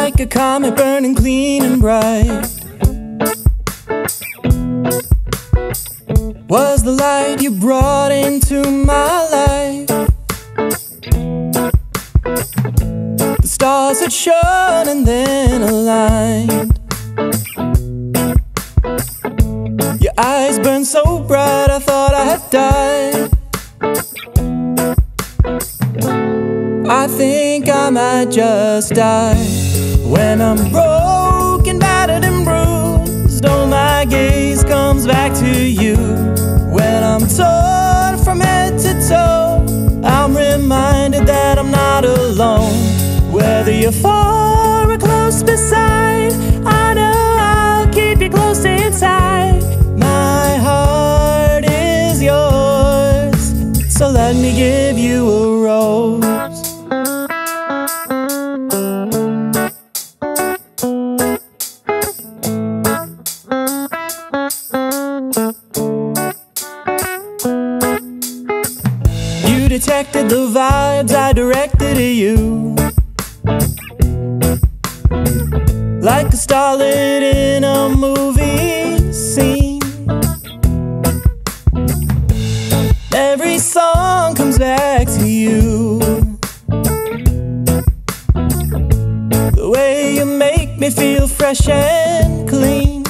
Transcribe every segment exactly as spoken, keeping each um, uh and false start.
like a comet burning clean and bright. Was the light you brought into my life. The stars had shone and then aligned. Your eyes burned so bright I thought I had died. I think I might just die. When I'm broken, battered and bruised, oh, my gaze comes back to you. When I'm torn from head to toe, I'm reminded that I'm not alone. Whether you're far or close beside, I know I'll keep you close inside. My heart is yours, so let me give you a rose. You detected the vibes I directed at you, like a starlet in a movie scene. Every song comes back to you. The way you make me feel fresh and clean.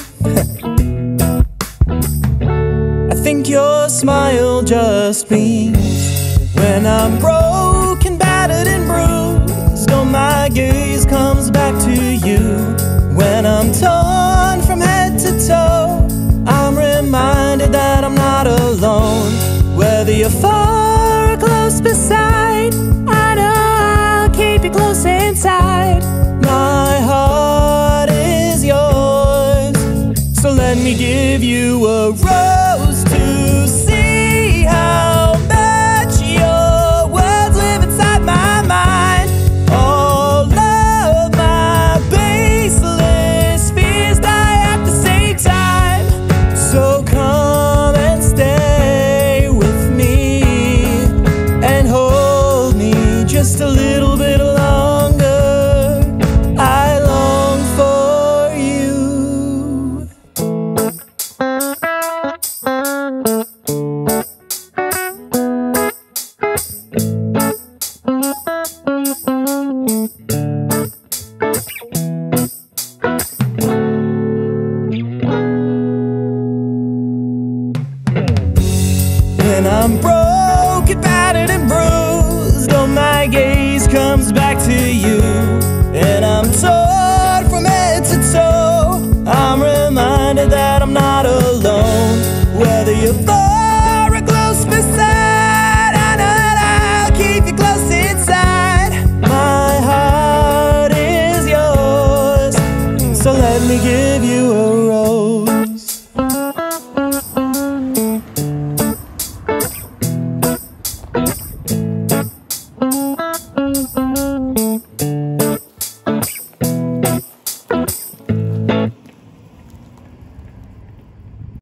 I think your smile just beams. When I'm broken, battered and bruised, oh, my gaze comes